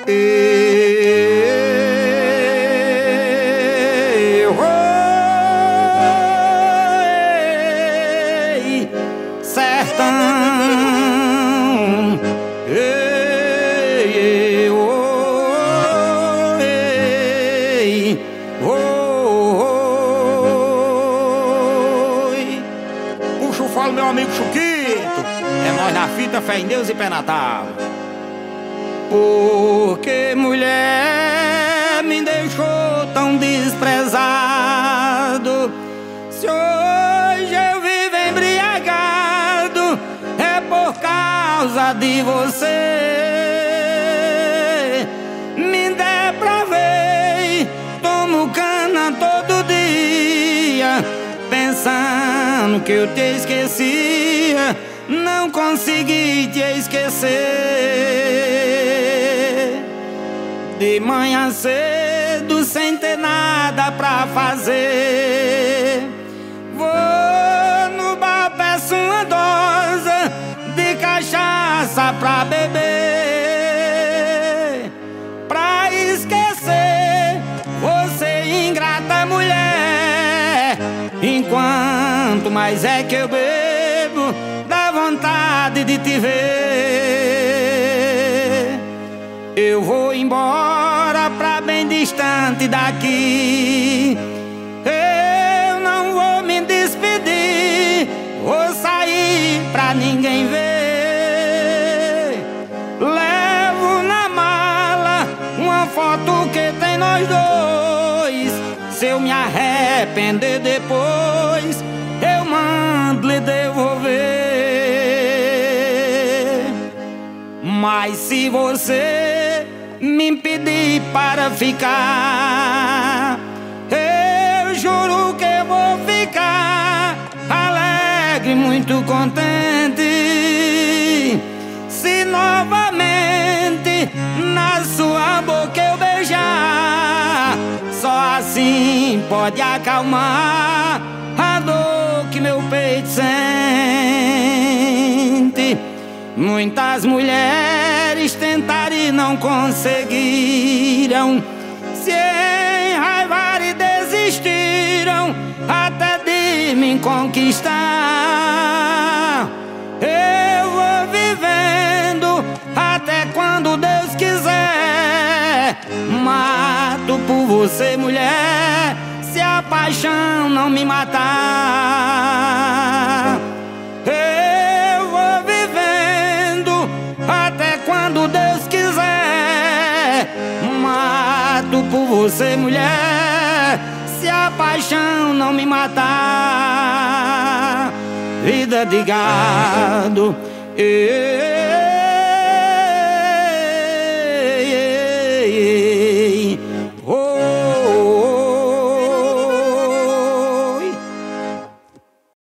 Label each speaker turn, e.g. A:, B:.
A: Sertão, puxa o falo, meu amigo Chuquito. É nós na fita, fé em Deus e pé na tábua. Porque mulher me deixou tão desprezado? Se hoje eu vivo embriagado, é por causa de você. Me depravei, tomo cana todo dia, pensando que eu te esquecia, não consegui te esquecer. De manhã cedo, sem ter nada pra fazer, vou no bar, peço uma dose de cachaça pra beber, pra esquecer você, ingrata mulher. Enquanto mais é que eu bebo, dá vontade de te ver. Eu vou embora pra bem distante daqui, eu não vou me despedir, vou sair pra ninguém ver. Levo na mala uma foto que tem nós dois, se eu me arrepender depois, eu mando lhe devolver. Mas se você me impedir para ficar, eu juro que eu vou ficar alegre, muito contente, se novamente na sua boca eu beijar. Só assim pode acalmar a dor que meu peito sente. Muitas mulheres tentaram e não conseguiram, se enraivaram e desistiram até de me conquistar. Eu vou vivendo até quando Deus quiser, mato por você, mulher, se a paixão não me matar. Eu vou vivendo até quando Deus quiser, mato por você, mulher, se a paixão não me matar. Vida de gado,